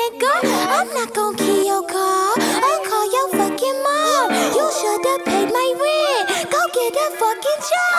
nigga. I'm not gon' key your car or call your fucking mom. You should've paid my rent. Go get a fucking job.